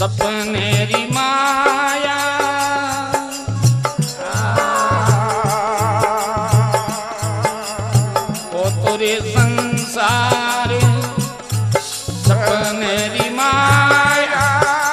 सपनेरी माया ओ तोरे संसार सपनेरी माया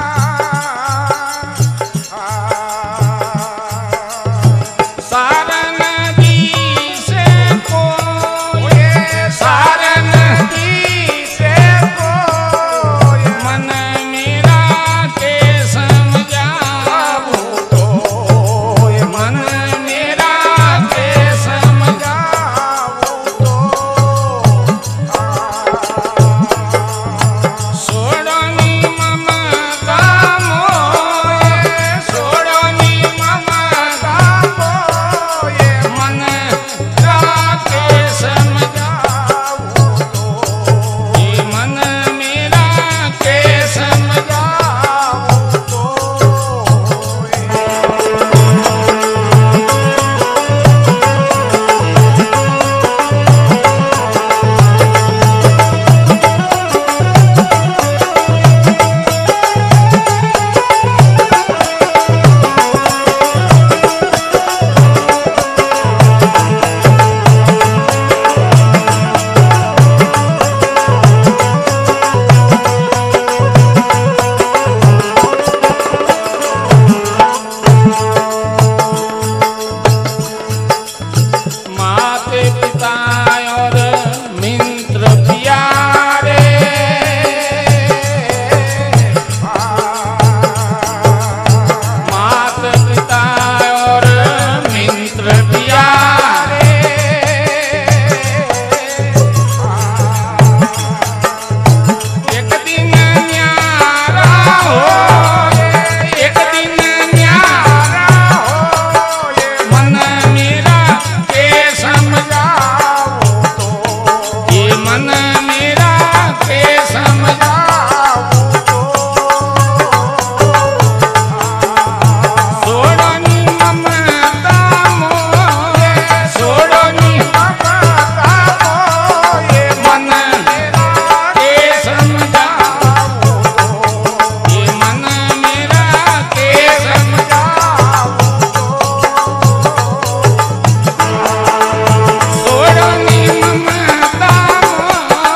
सारन दी से कोई सारन दी से कोई मन मेरा के समझाऊं तो मन मेरा के समझाऊं तो सोड़नी ममता मोये सोड़नी ममता मोये मन राके समझाऊं तो ये मन मेरा के समझाऊं तो माते पिता और मित्र प्यारे माता पिता और मित्र प्यारे एक दिन न्यारा हो एक दिन न्यारा हो मन मेरा के समझाऊं तो ये मन मेरा के समझाऊं तो सोड़नी ममता मोये सोड़नी ममता मोये मन मेरा के समझाऊं तो ये मन मेरा के समझाऊं तो सोड़नी ममता मोये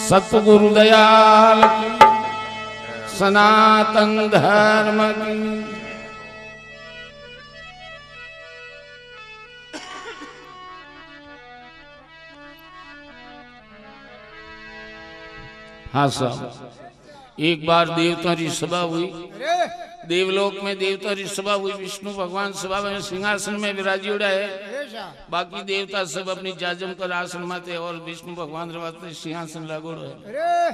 सतगुरु दयाल की, सनातन धर्म की। हाँ साहब, एक बार देवता की सभा हुई, देवलोक में देवता की सभा हुई। विष्णु भगवान सभा में सिंहासन में विराजीड़ा है, बाकी देवता सब अपनी जाजम पर आसन माते और विष्णु भगवान रवाते सिंहासन लागोड़ो है।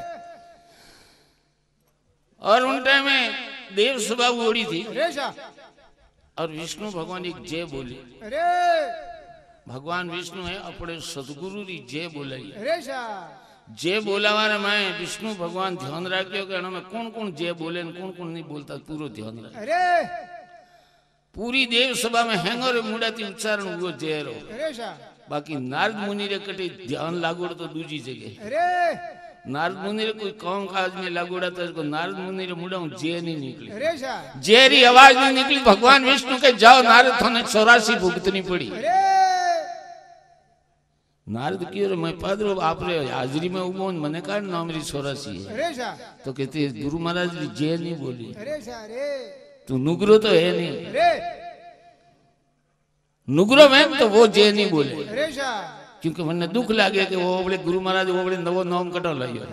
और उन टाइम में देव सभा ओड़ी थी और विष्णु भगवान एक जय बोली। भगवान विष्णु है अपने सदगुरु री जय बोलाई। जय बोलावारे मैं विष्णु भगवान ध्यान राख्यो कि में कौन कौन जय बोले कौन कौन नहीं बोलता पूरो ध्यान राख। पूरी देव सभा में हेंगर मुड़ाती उच्चारण हुआ जय रो। बाकी नारद मुनि रे कटे ध्यान लागोड़ तो दूजी जगह। नारद मुनि रे कोई काम काज में लागोड़ा तो नारद मुनि रे मुड़ा जय नहीं निकली, जय री आवाज नहीं निकली। भगवान विष्णु के जाओ नारद थाने 84 भुगतनी पड़ी। नारद क्यों मैं पादरो आपरे हाजरी में उबो मने का नाम री 84 है तो कहते गुरु महाराज जी जय नहीं बोली। तू नुगरो तो है नहीं, नुगरो में तो वो जय नहीं बोले क्योंकि मने दुख लागे कि वो बड़े गुरु महाराज वो बड़े नवो नाम कटो लायो।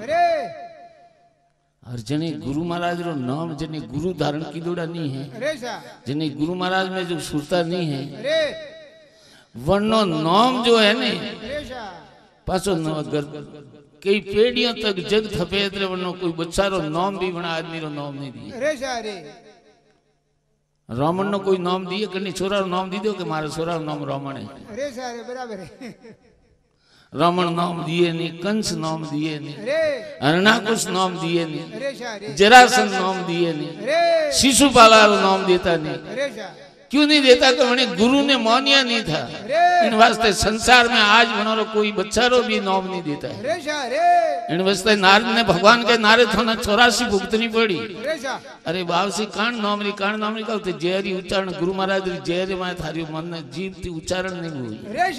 और जने गुरु महाराज रो नाम जने गुरु धारण की दोड़ा नहीं है, जने गुरु महाराज में जो सुरता नहीं है वरनो नाम जो है ने पासो अगर कई पेड़ियों तक जग थपे वरनो कोई बच्चा रो नाम भी बना आदमी रो नाम नहीं दिए। रावण नो कोई नाम दिए कहीं छोरा रो नाम दी दो कि मारा छोरा रो नाम रावण है। बराबर है। रावण नाम दिए नहीं, कंस नाम दिए नहीं, हरणाकुश नाम दिए नहीं, जरासंध नाम दिए नहीं, शिशुपाला रो नाम देता नहीं। क्यों नहीं देता कि मैंने गुरु ने मानिया नहीं था। इन वास्ते संसार में आज बनो कोई बच्चा रो भी नाम नहीं देता है। इन वास्ते नारद ने भगवान के नारे थाना 84 भुगतनी पड़ी। अरे बावसी कान नाम री कहते जयरी उच्चारण गुरु महाराज री जयरी में थारी मन ने जीव थी उच्चारण नहीं हुई।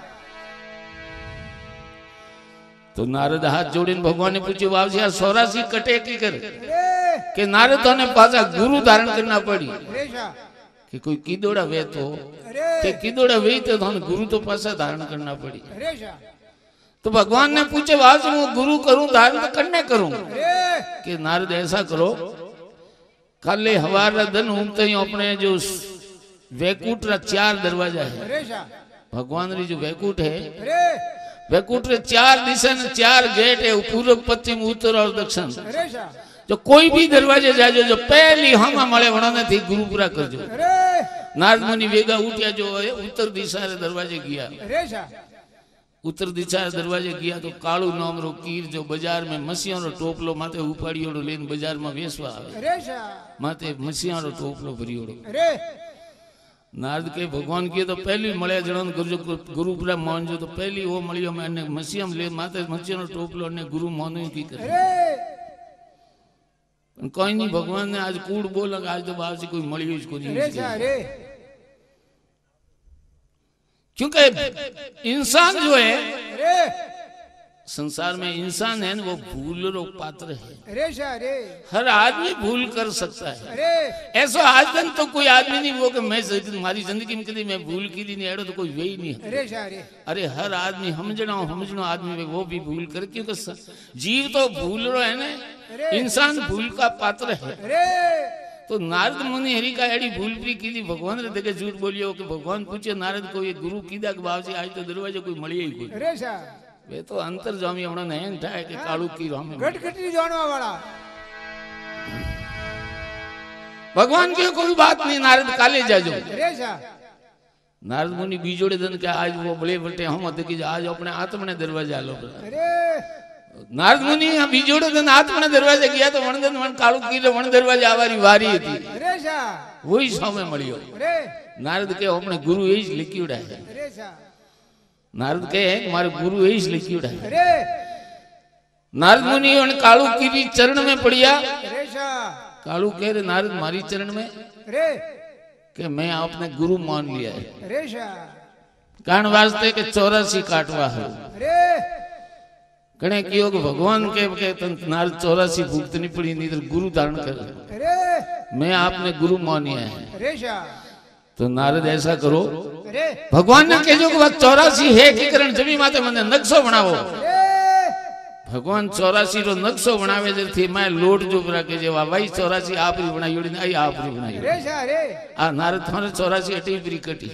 तो नारद हाथ जोड़ीने भगवान ने पूछ्યું बावसी आ 84 कटे की कर के नारद ने पासा गुरु धारण करना पड़ी कि कोई कीदोड़ा वे तो के कीदोड़ा वे तो थाने गुरु तो पासा धारण करना पड़ी। तो भगवान ने पूछे वाज मैं गुरु करूं धारण तो करने करूं कि नारद ऐसा करो काले हवारा दिन उमते ही अपने जो वैकुंठ रा 4 दरवाजा है। भगवान री जो वैकुंठ है वैकुंठ रे 4 दिशा ने 4 गेट है, पूर्व पश्चिम उत्तर और दक्षिण। जो कोई भी दरवाजे जाजो जो पहली हम मळे वणने थी गुरु पूरा करजो। नारद मुनि वेगा उठ्या जो उत्तर दिशा रे दरवाजे गया। उत्तर दिशा रे दरवाजे गया तो काळू नाम रो कीर जो बाजार में मसिया रो टोपलो माथे उपाड़ियोड़ो लेन बाजार में वेचवा आवे। माथे मसिया रो टोपलो भरियोड़ो। नारद के भगवान किए तो पहली मळे जणन करजो गुरु पूरा मानजो तो पहली वो मळियो में मसिया ले माथे मसिया रो टोपलो ने गुरु मानो की करे। कोई नहीं भगवान ने आज कूड़ बोला आज तो बाहर से कोई मड़ी इसको नहीं। क्योंकि इंसान जो है संसार में इंसान है वो भूल रो पात्र है। हर आदमी भूल कर सकता है। ऐसा आज तक तो कोई आदमी नहीं वो कि मैं हमारी जिंदगी में कभी मैं भूल की नहीं एड़ो तो कोई वे ही नहीं है। अरे हर आदमी हमजनो आदमी वो भी भूल कर क्योंकि जीव तो भूल रो है ना, इंसान भूल का पात्र है। तो नारद मुनि हरि का एड़ी भूल भी की थी भगवान रे देखे झूठ बोलियो कि भगवान पूछे नारद को ये गुरु कीदा के बावजी आज तो दरवाजे कोई मळियो ही कोई। वे तो अंतर जामी हमणा नयन थाय के काळू की रामे गटगटी जानवा वाला भगवान के कोई बात नहीं नारद काले जाजो। नारद मुनि बीजोड़े दिन के आज वो बड़े बटे हम कि आज अपने आत्मा ने दरवाजा लो। नारद मुनि बीजोड़े दिन आत्मा ने दरवाजे गया तो वण दिन वण काळू की वण दरवाजे आवारी वारी थी वही सामे मळियो। नारद के अपने गुरु एज लिखियोड़ा है। नारद के मारे गुरु एज लिखियोड़ा है। नारद मुनि वण काळू की चरण में पड़िया। काळू कह रे नारद मारी चरण में कि मैं आपने गुरु मान लिया है कारण वास्ते के 84 काटवा है। कने कियो कि भगवान के नारद 84 भूख नहीं पड़ी, नहीं तो गुरु धारण कर, मैं आपने गुरु मानिया है। तो नारद ऐसा करो, भगवान ने कहो कि 84 है की करण जमी माते मने नक्शो बनावो। भगवान 84 रो नक्शो बनावे जे मैं लोट जो बरा के जेवा भाई 84 आपरी बनाई ओडी आई आपरी बनाई आ नारद थारे 84 अटी प्री कटी।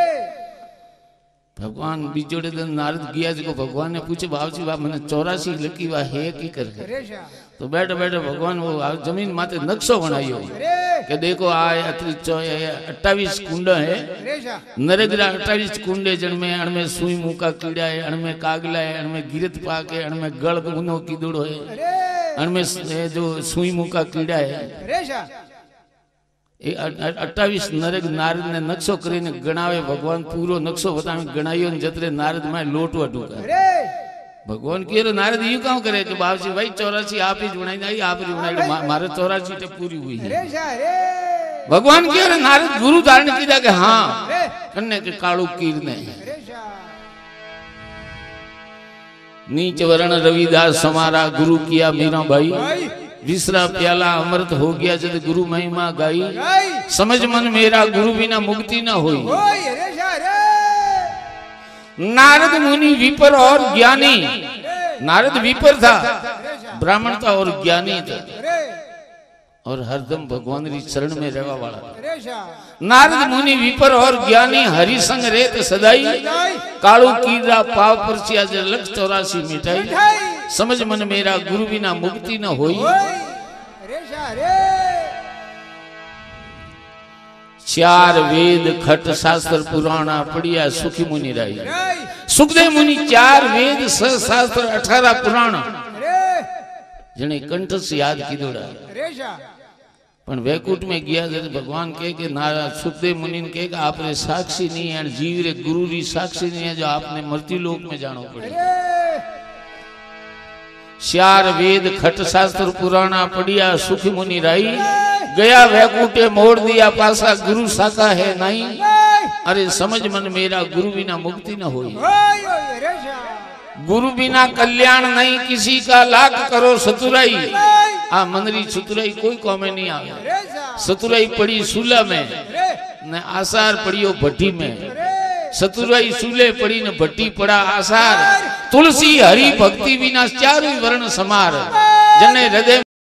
भगवान बीजोड़े दिन नारद गया जो भगवान ने पूछे बाबूजी बा मैंने 84 लकी वा है की कर, तो बैठे बैठे भगवान वो जमीन माते नक्शो बनायो कि देखो आ 28 कुंड है, नरेग्रा 28 कुंडे जिनमें अणमें सुई मुका कीड़ा है, अणमें कागला है, अणमें गिरत पाक है, अणमें गल उनो कीदड़ो है, अणमें जो सुई मुका कीड़ा है। 28 नरेग नारद ने नक्शो करीने गणावे। भगवान पूरो नक्शो बतावे गणायो ने जतरे नारद में लोटवा ढूका। भगवान कह रहे नारद यू क्यों करे कि बाबूजी भाई 84 आप ही बनाई आई आप ही बनाई मारे 84 तो पूरी हुई है। भगवान कह रहे नारद गुरु धारण किया कि हाँ कन्ने के कालू कीर ने नीच वर्ण रविदास समारा गुरु किया मीरा भाई, विसरा प्याला अमृत हो गया जब गुरु महिमा गाई, समझ मन मेरा गुरु बिना मुक्ति न होई। नारद मुनि विपर और ज्ञानी, नारद विपर था, ब्राह्मण था और ज्ञानी था और हरदम भगवान री शरण में रहवा वाला। नारद मुनि विपर और ज्ञानी हरि संग रेत सदाई, कालू कीरा पाव परसिया जे लख 84 मिटाई, समझ मन मेरा गुरु बिना मुक्ति न होई। 4 वेद खट शास्त्र पुराणा पढ़िया सुखी मुनि राई। सुखदेव मुनि 4 वेद शास्त्र 18 पुराण जने कंठ से याद की दोड़ा। पण वैकुंठ में गया जब भगवान कहे कि नारायण सुखदेव मुनि ने कहे कि आपने साक्षी नहीं है, जीव रे गुरु री साक्षी नहीं है, जो आपने मृत्यु लोक में जानो पड़े। 4 वेद खट शास्त्र पुराणा पढ़िया सुखी मुनि राई, गया वैकुंठे मोड़ दिया पासा गुरु साका है नहीं, अरे समझ मन मेरा गुरु बिना मुक्ति न होई। गुरु बिना कल्याण नहीं किसी का, लाख करो सतुराई। आ मनरी सतुराई कोई कौमे नहीं आवे। सतुराई पड़ी सूला में न आसार पड़ियो भट्टी में, सतुराई सूले पड़ी न भट्टी पड़ा आसार। तुलसी हरि भक्ति बिना 4 वर्ण समार, जने हृदय